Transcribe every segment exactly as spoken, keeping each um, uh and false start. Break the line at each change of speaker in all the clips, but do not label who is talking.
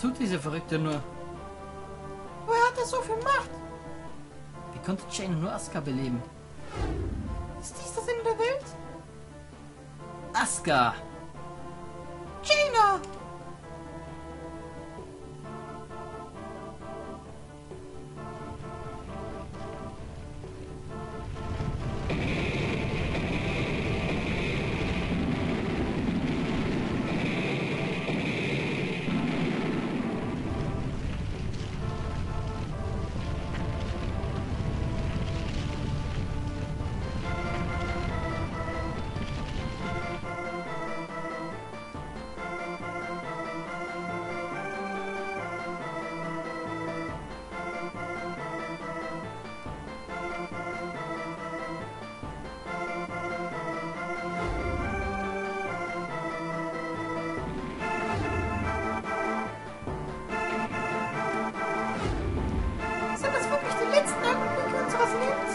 tut diese Verrückte nur?
Woher hat er so viel Macht?
Wie konnte Jane nur Asuka beleben?
Ist dies das Ende der Welt?
Asuka!
Jaina! Sind das wirklich die letzten Augenblicke unseres Lebens?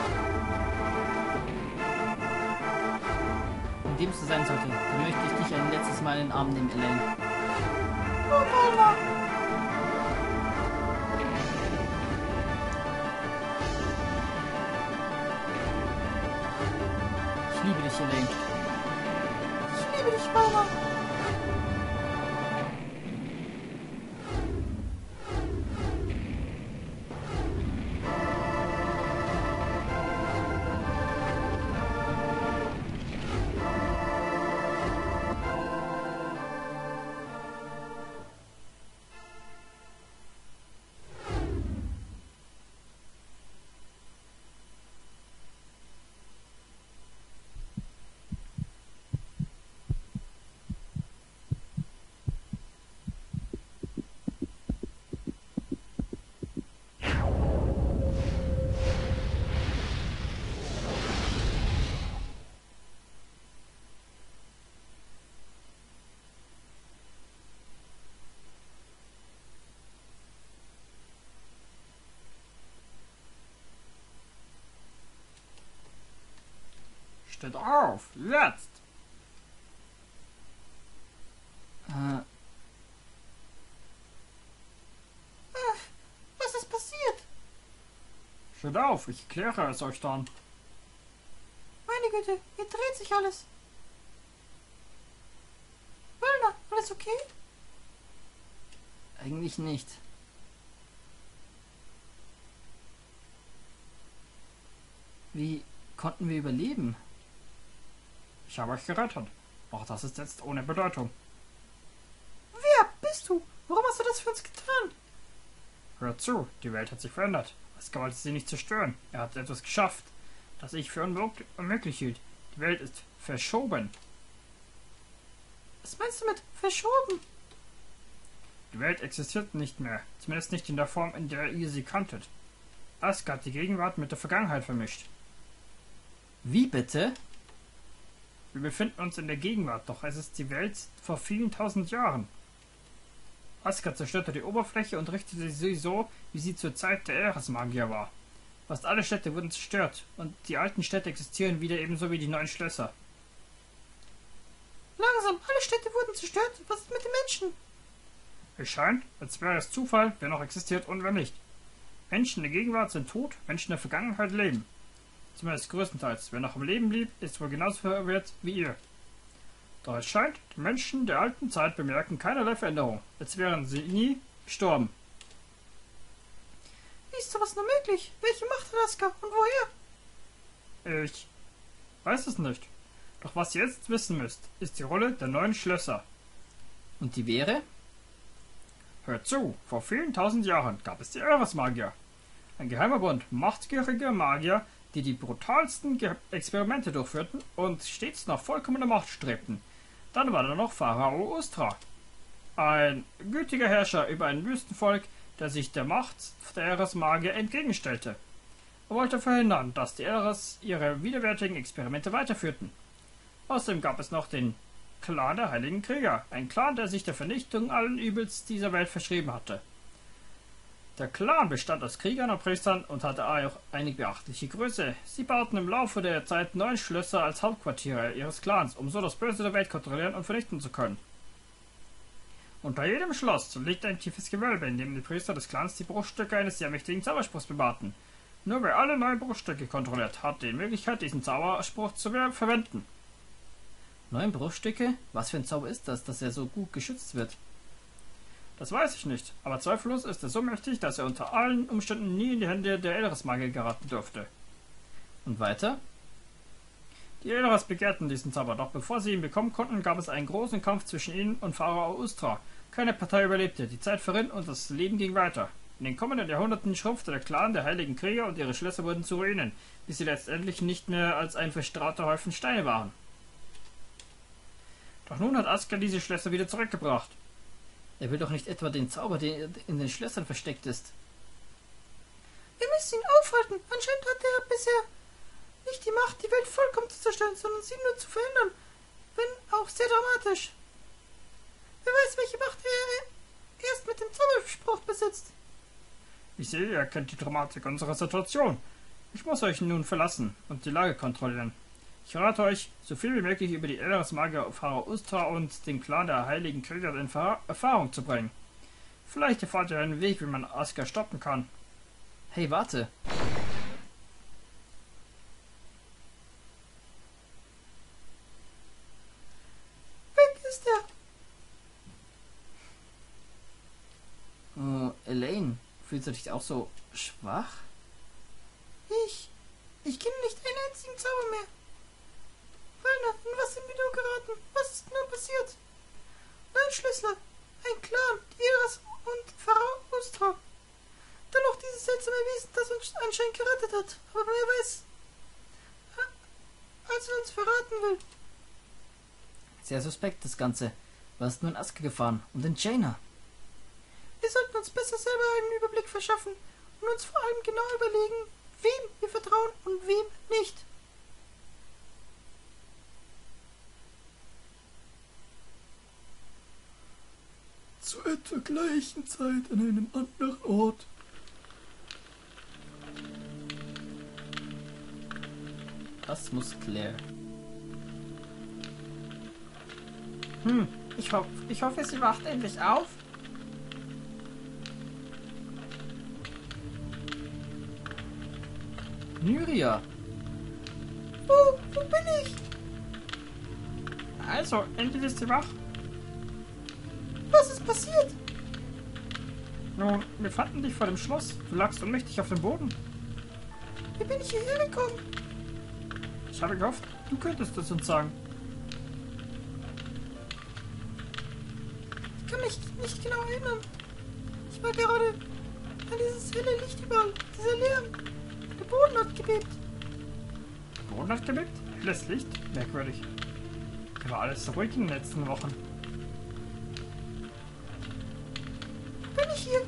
In dem es so sein sollte, dann möchte ich dich ein letztes Mal in den Arm nehmen, Elaine.
Oh, Mama!
Ich liebe dich, Elaine.
Ich liebe dich, Mama!
Steht auf, jetzt!
Äh,
Was ist passiert?
Steht auf, ich kläre es euch dann.
Meine Güte, hier dreht sich alles. Wölner, alles okay?
eigentlich nicht. Wie konnten wir überleben?
Ich habe euch gerettet. Doch das ist jetzt ohne Bedeutung.
Wer bist du? Warum hast du das für uns getan?
Hört zu, die Welt hat sich verändert. Asuka wollte sie nicht zerstören. Er hat etwas geschafft, das ich für unmöglich, unmöglich hielt. Die Welt ist verschoben.
Was meinst du mit verschoben?
Die Welt existiert nicht mehr. Zumindest nicht in der Form, in der ihr sie kanntet. Asuka hat die Gegenwart mit der Vergangenheit vermischt.
Wie bitte?
Wir befinden uns in der Gegenwart, doch es ist die Welt vor vielen tausend Jahren. Asuka zerstörte die Oberfläche und richtete sie so, wie sie zur Zeit der Aeris-Magier war. Fast alle Städte wurden zerstört und die alten Städte existieren wieder ebenso wie die neuen Schlösser.
Langsam, alle Städte wurden zerstört. Was ist mit den Menschen?
Es scheint, als wäre es Zufall, wer noch existiert und wer nicht. Menschen der Gegenwart sind tot, Menschen der Vergangenheit leben. Zumindest größtenteils. Wer noch am Leben blieb, ist wohl genauso verwirrt wie ihr. Doch es scheint, die Menschen der alten Zeit bemerken keinerlei Veränderung, als wären sie nie gestorben.
Wie ist sowas nur möglich? Welche Macht hat Asuka und woher?
Ich weiß es nicht. Doch was ihr jetzt wissen müsst, ist die Rolle der neuen Schlösser.
Und die wäre?
Hört zu, vor vielen tausend Jahren gab es die Aeris-Magier. Ein geheimer Bund machtgieriger Magier, die die brutalsten Ge Experimente durchführten und stets nach vollkommener Macht strebten. Dann war da noch Pharao Ustra. Ein gütiger Herrscher über ein Wüstenvolk, der sich der Macht der Aeris-Magier entgegenstellte. Er wollte verhindern, dass die Aeris ihre widerwärtigen Experimente weiterführten. Außerdem gab es noch den Clan der Heiligen Krieger, ein Clan, der sich der Vernichtung allen Übels dieser Welt verschrieben hatte. Der Clan bestand aus Kriegern und Priestern und hatte auch eine beachtliche Größe. Sie bauten im Laufe der Zeit neun Schlösser als Hauptquartiere ihres Clans, um so das Böse der Welt kontrollieren und vernichten zu können. Unter jedem Schloss liegt ein tiefes Gewölbe, in dem die Priester des Clans die Bruchstücke eines sehr mächtigen Zauberspruchs bewahrten. Nur wer alle neun Bruchstücke kontrolliert, hat die Möglichkeit, diesen Zauberspruch zu verwenden.
Neun Bruchstücke? Was für ein Zauber ist das, dass er so gut geschützt wird?
Das weiß ich nicht, aber zweifellos ist er so mächtig, dass er unter allen Umständen nie in die Hände der Elderas-Magier geraten dürfte.
Und weiter?
Die Elderas begehrten diesen Zauber, doch bevor sie ihn bekommen konnten, gab es einen großen Kampf zwischen ihnen und Pharao Ustra. Keine Partei überlebte, die Zeit verrinnt und das Leben ging weiter. In den kommenden Jahrhunderten schrumpfte der Clan der Heiligen Krieger und ihre Schlösser wurden zu Ruinen, bis sie letztendlich nicht mehr als ein verstrahter Häufen Steine waren. Doch nun hat Askar diese Schlösser wieder zurückgebracht.
Er will doch nicht etwa den Zauber, der in den Schlössern versteckt ist.
Wir müssen ihn aufhalten. Anscheinend hat er bisher nicht die Macht, die Welt vollkommen zu zerstören, sondern sie nur zu verändern, wenn auch sehr dramatisch. Wer weiß, welche Macht er erst mit dem Zauberspruch besitzt.
Ich sehe, ihr kennt die Dramatik unserer Situation. Ich muss euch nun verlassen und die Lage kontrollieren. Ich rate euch, so viel wie möglich über die Elderas-Magier Pharao Ustra und den Clan der Heiligen Krieger in Erfahrung zu bringen. Vielleicht erfahrt ihr einen Weg, wie man Askar stoppen kann.
Hey, warte!
Weg ist er!
Oh, Elaine, fühlst du dich auch so schwach?
Ich... Ich kenne nicht einen einzigen Zauber mehr. Wallner, in was sind wir nur geraten? Was ist nun passiert? Nein, Schlüssler, ein Clan, die Elderas und Pharao Ustra. Dann noch dieses seltsame Wesen, das uns anscheinend gerettet hat. Aber wer weiß, als er uns verraten will.
Sehr suspekt, das Ganze. Was ist nur in Askar gefahren? Und in Jaina?
Wir sollten uns besser selber einen Überblick verschaffen und uns vor allem genau überlegen, wem wir vertrauen und wem nicht.
Zu etwa gleichen Zeit an einem anderen Ort.
Das muss Claire.
Hm, ich, ho ich hoffe, sie wacht endlich auf.
Nyria!
Wo, wo bin ich?
Also, endlich ist sie wach.
Was ist passiert?
Nun, wir fanden dich vor dem Schloss. Du lagst ohnmächtig auf dem Boden.
Wie bin ich hierher gekommen?
Ich habe gehofft, du könntest es uns sagen.
Ich kann mich nicht genau erinnern. Ich war gerade an dieses helle Licht überall, dieser Lärm. Der Boden hat gebebt.
Der Boden hat gebebt? Helles Licht? Merkwürdig. Da war alles so ruhig in den letzten Wochen.
Bin ich hier?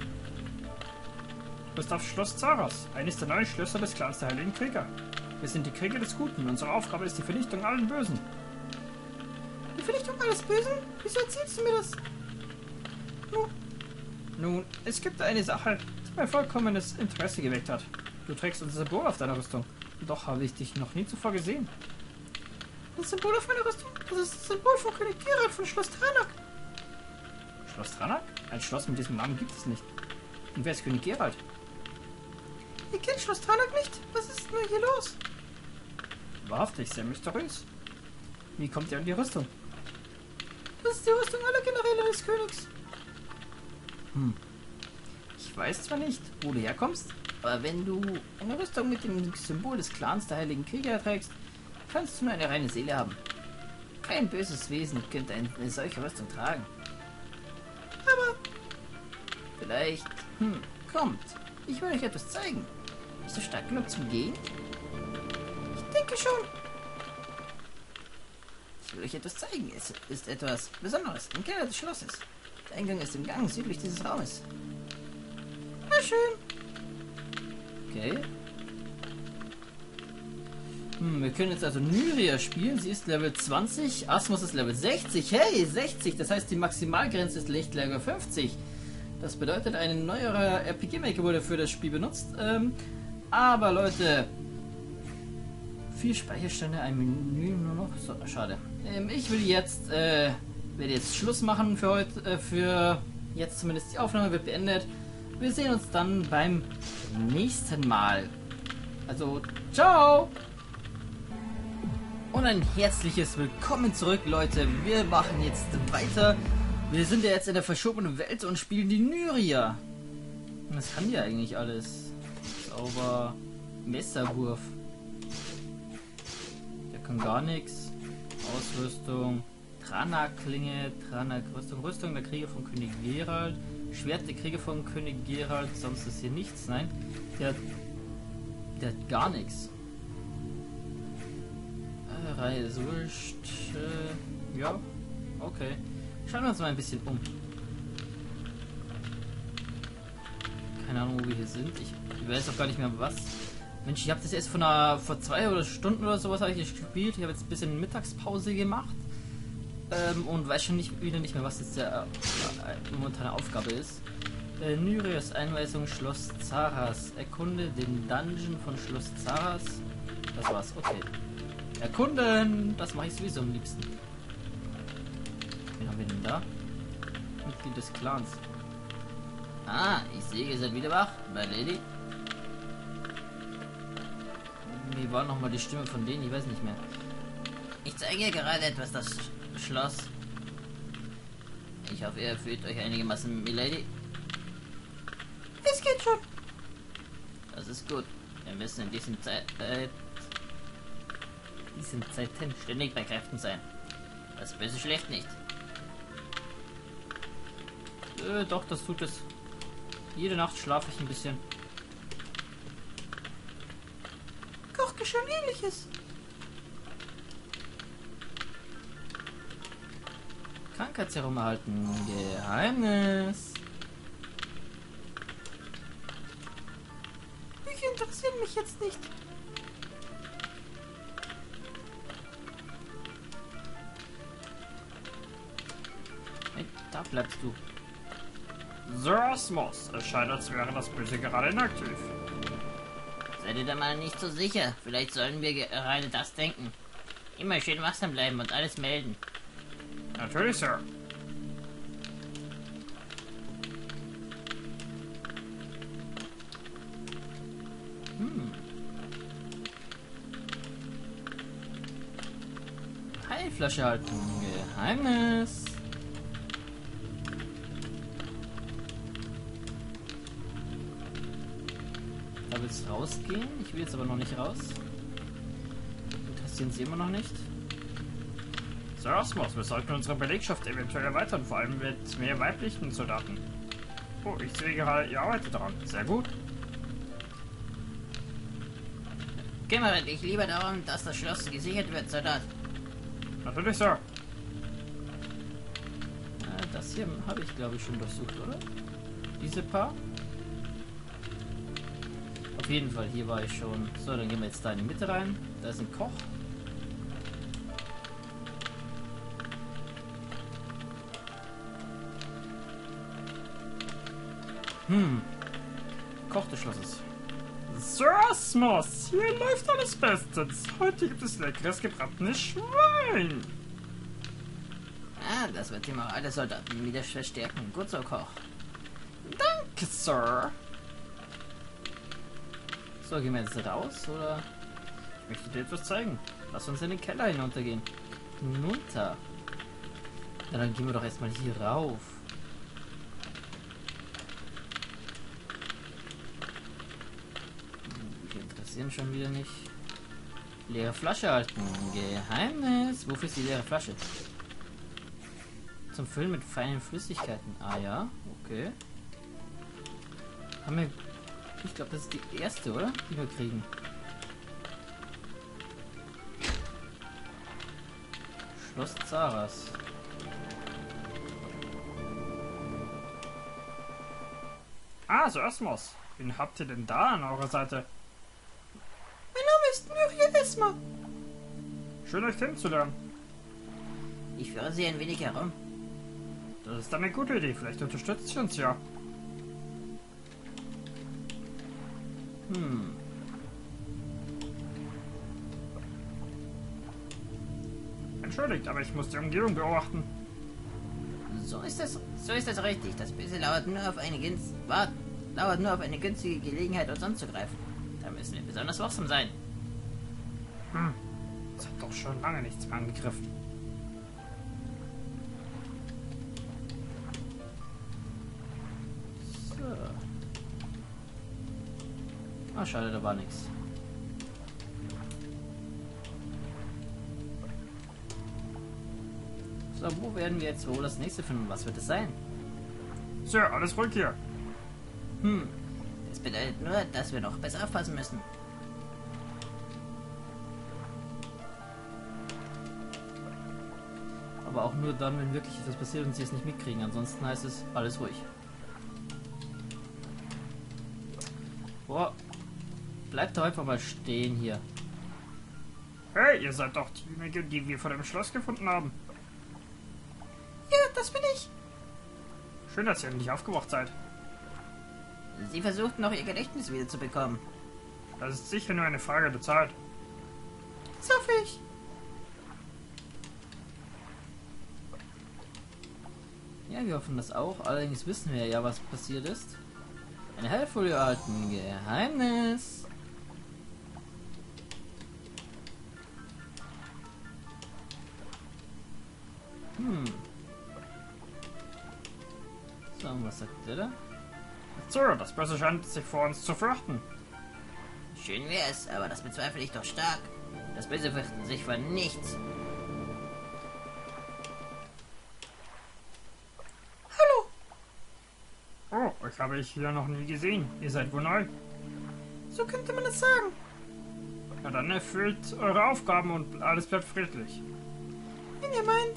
Du bist auf Schloss Zaros, eines der neuen Schlösser des Clans der Heiligen Krieger. Wir sind die Krieger des Guten. Unsere Aufgabe ist die Vernichtung allen Bösen.
Die Vernichtung alles Bösen? Wieso erzählst du mir das?
Nun, Nun, es gibt eine Sache, die mein vollkommenes Interesse geweckt hat. Du trägst unser Symbol auf deiner Rüstung. Doch habe ich dich noch nie zuvor gesehen.
Das Symbol auf meiner Rüstung? Das ist das Symbol von König Geralt von Schloss Tranak.
Schloss Tranak? Ein Schloss mit diesem Namen gibt es nicht. Und wer ist König Geralt?
Ihr kennt Schloss Tranak nicht? Was ist nur hier los?
Wahrhaftig, sehr mysteriös. Wie kommt ihr an die Rüstung?
Das ist die Rüstung aller Generäle des Königs.
Hm. Ich weiß zwar nicht, wo du herkommst, aber wenn du eine Rüstung mit dem Symbol des Clans der Heiligen Krieger trägst, kannst du nur eine reine Seele haben. Kein böses Wesen könnte eine solche Rüstung tragen.
Aber
vielleicht, hm, kommt. Ich will euch etwas zeigen. Bist du stark genug zum Gehen?
ich denke schon.
Ich will euch etwas zeigen. Es ist etwas Besonderes im Keller des Schlosses. Der Eingang ist im Gang südlich dieses Raumes.
Na schön.
Okay. Hm, wir können jetzt also Nyria spielen. Sie ist Level zwanzig. Asmus ist Level sechzig. Hey, sechzig. Das heißt, die Maximalgrenze ist nicht Level fünfzig. Das bedeutet, ein neuerer R P G Maker wurde für das Spiel benutzt. Ähm, aber Leute, vier Speicherstände, ein Menü nur noch. So, schade. Ähm, ich will jetzt äh, werde jetzt Schluss machen für heute, äh, für jetzt zumindest. Die Aufnahme wird beendet. Wir sehen uns dann beim nächsten Mal. Also, ciao! Und ein herzliches Willkommen zurück, Leute. Wir machen jetzt weiter. Wir sind ja jetzt in der verschobenen Welt und spielen die Nyria. Das kann ja eigentlich alles. Sauber. Messerwurf. Der kann gar nichts. Ausrüstung. Trana-Klinge. Trana-Rüstung. Rüstung der Krieger von König Geralt. Schwert der Krieger von König Geralt. Sonst ist hier nichts. Nein. Der hat, der hat gar nichts. Äh, Reihe ist wurscht. Äh, ja. Okay. Schauen wir uns mal ein bisschen um. Keine Ahnung, wo wir hier sind. Ich weiß auch gar nicht mehr was. Mensch, ich habe das erst vor, einer, vor zwei oder Stunden oder sowas habe ich gespielt. Ich habe jetzt ein bisschen Mittagspause gemacht. Ähm, und weiß schon nicht, wieder nicht mehr, was jetzt der äh, momentane Aufgabe ist. Äh, Nyrias Einweisung Schloss Zaras. Erkunde den Dungeon von Schloss Zaras. Das war's, okay. Erkunden! Das mache ich sowieso am liebsten. Wen haben wir denn da? Mitglied des Clans. Ah, ich sehe, ihr seid wieder wach, my Lady. Wie war nochmal die Stimme von denen? Ich weiß nicht mehr. Ich zeige gerade etwas das Schloss. Ich hoffe, ihr fühlt euch einigermaßen, Milady.
Es geht schon.
Das ist gut. Wir müssen in diesem Zeit, äh, diesen Zeiten ständig bei Kräften sein. Das Böse schläft nicht. Äh, doch, das tut es. Jede Nacht schlafe ich ein bisschen.
Kochgeschirr ähnliches.
Krankheitsserum erhalten. Geheimnis.
Bücher interessieren mich jetzt nicht.
Hey, da bleibst du.
Sir Osmos, es scheint, als wäre das Böse gerade inaktiv.
Seid ihr da mal nicht so sicher? Vielleicht sollen wir gerade das denken. Immer schön wachsam bleiben und alles melden.
Natürlich, Sir.
Hm. Heilflasche halten. Geheimnis. Da willst du rausgehen? Ich will jetzt aber noch nicht raus. Interessieren sie immer noch nicht.
Sir Osmos, wir sollten unsere Belegschaft eventuell erweitern, vor allem mit mehr weiblichen Soldaten. Oh, ich sehe gerade, ihr arbeitet daran. Sehr gut.
Kümmere dich lieber darum, dass das Schloss gesichert wird, Soldat.
Natürlich, Sir.
Äh, das hier habe ich, glaube ich, schon durchsucht, oder? Diese paar? Auf jeden Fall, hier war ich schon. So, dann gehen wir jetzt da in die Mitte rein. Da ist ein Koch. Hm. Koch des Schlosses.
Sir Osmos, hier läuft alles bestens. Heute gibt es leckeres gebratenes Schwein.
Ah, das wird die Moral der Soldaten wieder verstärken. Gut so, Koch.
Danke, Sir.
So, gehen wir jetzt raus, oder? Ich möchte dir etwas zeigen. Lass uns in den Keller hinuntergehen. Hinunter. Na, dann gehen wir doch erstmal hier rauf. Die interessieren schon wieder nicht. Leere Flasche halten. Geheimnis. Wofür ist die leere Flasche? Zum Füllen mit feinen Flüssigkeiten. Ah ja, okay. Haben wir... Ich glaube, das ist die erste, oder? Die wir kriegen. Schloss Zaras.
Ah, Sir Osmos. Wen habt ihr denn da an eurer Seite?
Mein Name ist Nyria Esma.
Schön, euch kennenzulernen.
Ich führe sie ein wenig herum.
Das ist eine gute Idee. Vielleicht unterstützt sie uns ja.
Hm.
Entschuldigt, aber ich muss die Umgebung beobachten.
So ist es, so ist es richtig. Das Böse lauert nur auf eine günst, wart, lauert nur auf eine günstige Gelegenheit, uns anzugreifen. Da müssen wir besonders wachsam sein.
Hm, es hat doch schon lange nichts mehr angegriffen.
So. Ah, schade, da war nichts. So, wo werden wir jetzt wohl das nächste finden? Was wird es sein?
Sir, alles ruhig hier.
Hm, das bedeutet nur, dass wir noch besser aufpassen müssen.
Aber auch nur dann, wenn wirklich etwas passiert und sie es nicht mitkriegen. Ansonsten heißt es, alles ruhig. Boah. Bleibt doch einfach mal stehen hier.
Hey, ihr seid doch diejenigen, die wir vor dem Schloss gefunden haben.
Ja, das bin ich.
Schön, dass ihr endlich aufgewacht seid.
Sie versucht noch ihr Gedächtnis wieder zu bekommen.
Das ist sicher nur eine Frage der Zeit.
Das hoffe ich.
Ja, wir hoffen das auch. Allerdings wissen wir ja, was passiert ist. Eine Heilfolie erhalten. Geheimnis. Hm. So, und was sagt der da?
Sir, das Böse scheint sich vor uns zu fürchten.
Schön wär's, aber das bezweifle ich doch stark. Das Böse fürchtet sich vor nichts.
Oh, euch habe ich hier noch nie gesehen. Ihr seid wohl neu.
So könnte man es sagen.
Na dann erfüllt eure Aufgaben und alles bleibt friedlich.
Wenn ihr meint.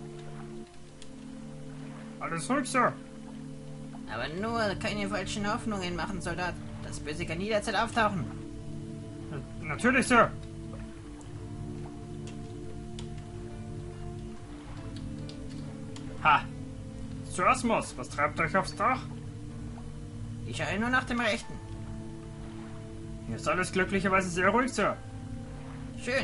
Alles ruhig, Sir.
Aber nur keine falschen Hoffnungen machen, Soldat. Das Böse kann jederzeit auftauchen.
Na, natürlich, Sir.
Ha!
Sir Asmus, was treibt euch aufs Dach?
Ich schaue nur nach dem Rechten.
Hier ist alles glücklicherweise sehr ruhig, Sir.
Schön.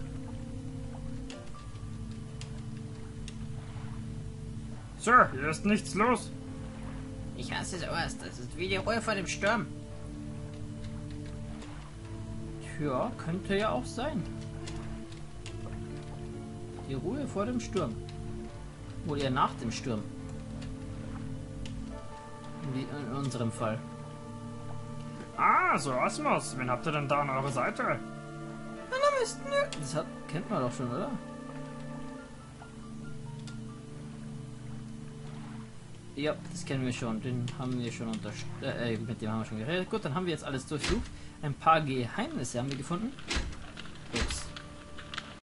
Sir, hier ist nichts los.
Ich hasse sowas. Das ist wie die Ruhe vor dem Sturm.
Tja, könnte ja auch sein. Die Ruhe vor dem Sturm. Oder eher nach dem Sturm. Wie in unserem Fall.
Ah, Sir Asmus, wen habt ihr denn da an eurer Seite?
Mein Name ist Nö.
Das hat, kennt man doch schon, oder? Ja, das kennen wir schon. Den haben wir schon unterstützt. Äh, mit dem haben wir schon geredet. Gut, dann haben wir jetzt alles durchsucht. Ein paar Geheimnisse haben wir gefunden.